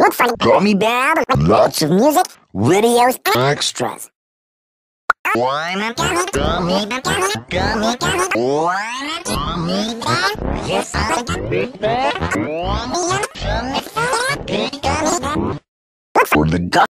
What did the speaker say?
Looks like Gummy Bear. Lots of music, videos, and extras. Why not Gummy Bear? Gummy Bear? Why not Gummy Bear? Yes, I'm a big bear. Gummy Bear. Look for the